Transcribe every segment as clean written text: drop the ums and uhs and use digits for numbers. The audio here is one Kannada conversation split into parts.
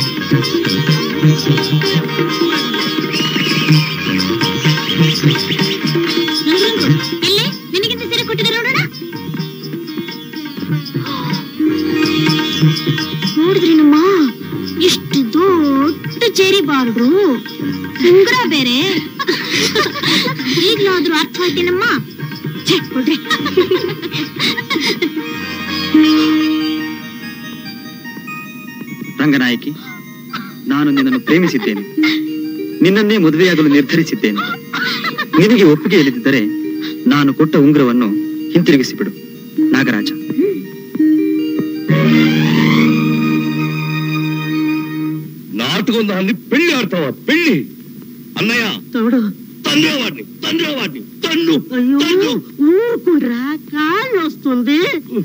ಇಲ್ಲಿ ನಿನಗಿಂತ ಸೀರೆ ಕೊಟ್ಟಿದ್ದಾರೆ ನೋಡೋಣ. ನೋಡಿದ್ರೇನಮ್ಮ, ಎಷ್ಟು ದೊಡ್ಡ ಚೇರಿ ಬಾರ್ಡ್ರು, ಉಂಗುರ ಬೇರೆ. ಈಗ್ಲಾದ್ರೂ ಅರ್ಥ ಆಯ್ತೇನಮ್ಮ? ಕೊಡ್ರಿ. ರಂಗನಾಯಕಿ, ನಾನು ನಿನ್ನನ್ನು ಪ್ರೇಮಿಸಿದ್ದೇನೆ, ನಿನ್ನನ್ನೇ ಮದುವೆಯಾಗಲು ನಿರ್ಧರಿಸಿದ್ದೇನೆ. ನಿನಗೆ ಒಪ್ಪಿಗೆ ಇಲ್ಲದಿದ್ದರೆ ನಾನು ಕೊಟ್ಟ ಉಂಗುರವನ್ನು ಹಿಂತಿರುಗಿಸಿಬಿಡು. ನಾಗರಾಜ. నాటుకుందా అన్ని పెళ్లి ఆడతావా? పెళ్లి అన్నయ్య తోడు తండ్రి తన్ను ఊరుకురా, కాళ్ళు వస్తుంది.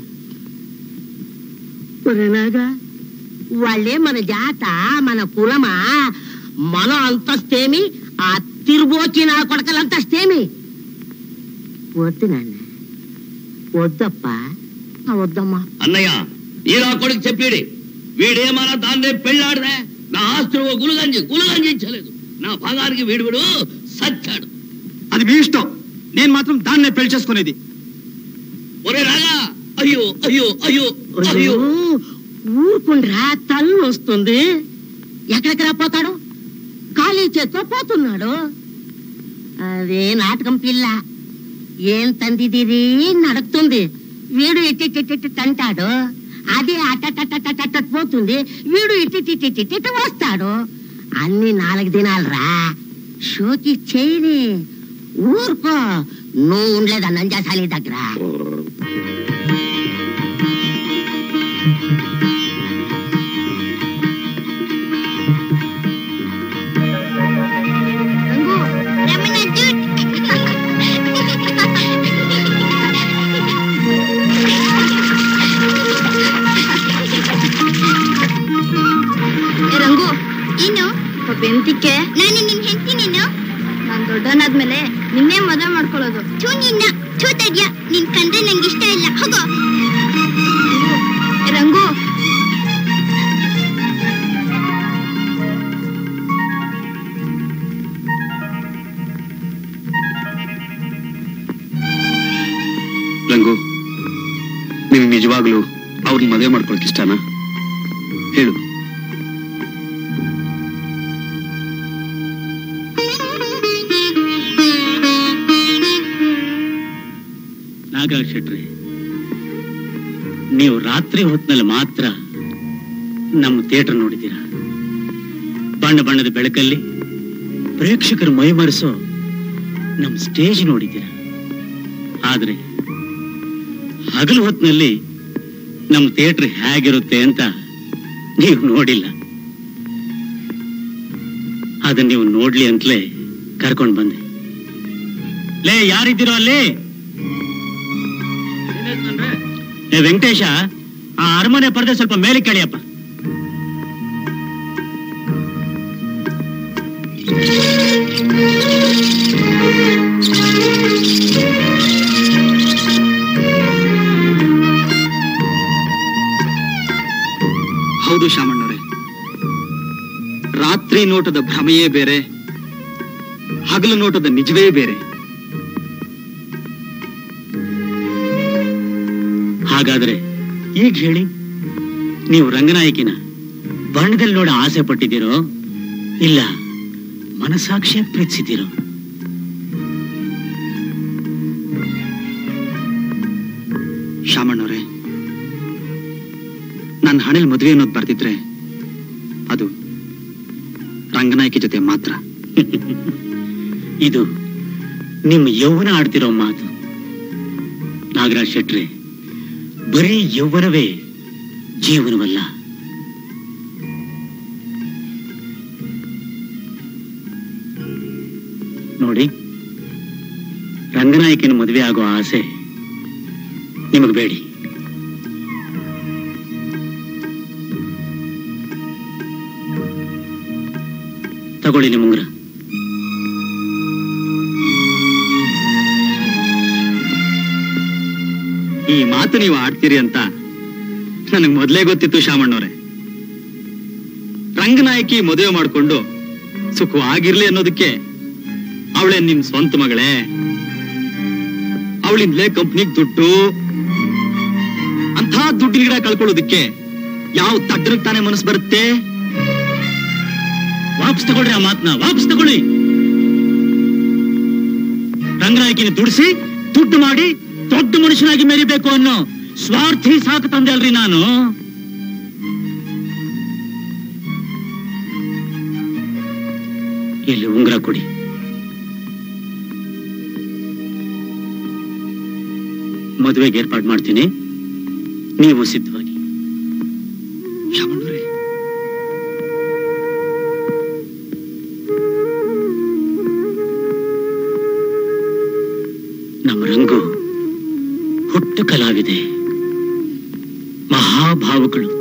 నాగా, వాళ్ళే మన జాత, మన కులమా, మన అంతస్తేమి, ఆ తిరుబోచి నా కొడకల అంతస్తేమి. వద్దు నాన్న, వద్దప్ప, వద్దమ్మా. అన్నయ్య, ఈ నా కొడుకు చెప్పాడు, వీడేమన్నా దాన్నే పెళ్ళాడదే. నా ఆస్తులు గులగంజించలేదు. నా భాగానికి వీడు సచ్చాడు. అది మీ ఇష్టం, నేను మాత్రం దాన్నే పెళ్లి చేసుకునేది. ఒరే రాగా, అయ్యో అయ్యో అయ్యో అయ్యో, ఊరుకుండ్రా, తల్లు వస్తుంది. ఎక్కడెక్కడ పోతాడు? ఖాళీ చేత్తో పోతున్నాడు. అదే నాటకం పిల్ల, ఏం తందిది నడుపుతుంది. వీడు ఇట్టి తంటాడు, అది అట్ట పోతుంది. వీడు ఇట్టి వస్తాడు. అన్ని 4 దినాలు రా, షోకి చేయని. ఊరుకో, నువ్వు ఉండలేదా నంజాసాలి దగ్గర? ರಂಗು, ಏನು ಬೆಂತಿಕೆ? ನಾನು ನಿನ್ ಹೆಂಡತಿ. ನೀನು ನಾನ್ ದೊಡ್ಡವನಾದ್ಮೇಲೆ ನಿನ್ನೆ ಮದುವೆ ಮಾಡ್ಕೊಳ್ಳೋದು. ತಡ್ಯ, ನಿನ್ ಕಂಡ್ರೆ ನಂಗೆ ಇಷ್ಟ ಇಲ್ಲ. ಹೋಗೋ ರಂಗು. ರಂಗು, ನೀವು ನಿಜವಾಗ್ಲೂ ಅವ್ರನ್ನ ಮದುವೆ ಮಾಡ್ಕೊಳಕ್ ಇಷ್ಟನಾ? ಹೇಳು. ನಾಗರಾಜ್ ಶೆಟ್ರಿ, ನೀವು ರಾತ್ರಿ ಹೊತ್ತಿನಲ್ಲಿ ಮಾತ್ರ ನಮ್ಮ ಥಿಯೇಟರ್ ನೋಡಿದ್ದೀರಾ. ಬಣ್ಣ ಬಣ್ಣದ ಬೆಳಕಲ್ಲಿ ಪ್ರೇಕ್ಷಕರು ಮೈಮರೆಸೋ ನಮ್ಮ ಸ್ಟೇಜ್ ನೋಡಿದ್ದೀರಾ. ಆದ್ರೆ ಹಗಲು ಹೊತ್ತಿನಲ್ಲಿ ನಮ್ಮ ಥಿಯೇಟರ್ ಹೇಗಿರುತ್ತೆ ಅಂತ ನೀವು ನೋಡಿಲ್ಲ. ಅದನ್ನ ನೀವು ನೋಡ್ಲಿ ಅಂತಲೇ ಕರ್ಕೊಂಡು ಬಂದೆ. ಲೇ, ಯಾರಿದ್ದೀರೋ ಅಲ್ಲಿ? ವೆಂಕಟೇಶ, ಆ ಅರಮನೆ ಪರದೆ ಸ್ವಲ್ಪ ಮೇಲೆ ಕೇಳಿಯಪ್ಪ. ಹೌದು ಶಾಮಣ್ಣವ್ರೆ, ರಾತ್ರಿ ನೋಟದ ಭ್ರಮೆಯೇ ಬೇರೆ, ಹಗಲು ನೋಟದ ನಿಜವೇ ಬೇರೆ. ಹಾಗಾದ್ರೆ ಈಗ ಹೇಳಿ, ನೀವು ರಂಗನಾಯಕಿನ ಬಣ್ಣದಲ್ಲಿ ನೋಡ ಆಸೆ ಪಟ್ಟಿದ್ದೀರೋ, ಇಲ್ಲ ಮನಸಾಕ್ಷಿಯ ಪ್ರೀತಿಸಿದ್ದೀರೋ? ಶಾಮಣ್ಣವ್ರೆ, ನನ್ನ ಹಣೆಲ್ ಮದುವೆ ಅನ್ನೋದು ಬರ್ತಿದ್ರೆ ಅದು ರಂಗನಾಯಕಿ ಜೊತೆ ಮಾತ್ರ. ಇದು ನಿಮ್ಮ ಯೌವನ ಆಡ್ತಿರೋ ಮಾತು. ನಾಗರಾಜ್ ಶೆಟ್ರಿ, ಬರೀ ಯೌವನವೇ ಜೀವನವಲ್ಲ. ನೋಡಿ, ರಂಗನಾಯಕಿನ ಮದುವೆ ಆಗೋ ಆಸೆ ನಿಮಗೆ ಬೇಡಿ. ತಗೊಳ್ಳಿ ನಿಮ್ಮ ಉಂಗುರ. ಈ ಮಾತು ನೀವು ಆಡ್ತೀರಿ ಅಂತ ನನಗೆ ಮೊದಲೇ ಗೊತ್ತಿತ್ತು ಶಾಮಣ್ಣವ್ರೆ. ರಂಗನಾಯಕಿ ಮದುವೆ ಮಾಡ್ಕೊಂಡು ಸುಖವಾಗಿರ್ಲಿ ಅನ್ನೋದಕ್ಕೆ ಅವಳೇ ನಿಮ್ ಸ್ವಂತ ಮಗಳೇ. ಅವಳಿಂದಲೇ ಕಂಪ್ನಿಗ್ ದುಡ್ಡು. ಅಂಥ ದುಡ್ಡಿನ ಗಿಡ ಕಳ್ಕೊಳ್ಳೋದಕ್ಕೆ ಯಾವ ತಡ್ರಗ್ ತಾನೇ ಮನಸ್ಸು ಬರುತ್ತೆ? ವಾಪಸ್ ತಗೊಳ್ರಿ ಆ ಮಾತನ್ನ, ವಾಪಸ್ ತಗೊಳ್ಳಿ. ರಂಗನಾಯಕಿನ ದುಡಿಸಿ ದುಡ್ಡು ಮಾಡಿ ದೊಡ್ಡ ಮನುಷ್ಯನಾಗಿ ಮೆರಿಬೇಕು ಅನ್ನೋ ಸ್ವಾರ್ಥಿ ಸಾಕು ತಂದೆ ಅಲ್ರಿ ನಾನು. ಇಲ್ಲಿ ಉಂಗುರ ಕೊಡಿ. ಮದುವೆಗೆ ಏರ್ಪಾಡು ಮಾಡ್ತೀನಿ, ನೀವು ಸಿದ್ಧವಾಗಿ. ನಮ್ಮ ರಂಗು ಹುಟ್ಟು ಕಲಾವಿದೆ, ಮಹಾಭಾವುಗಳು.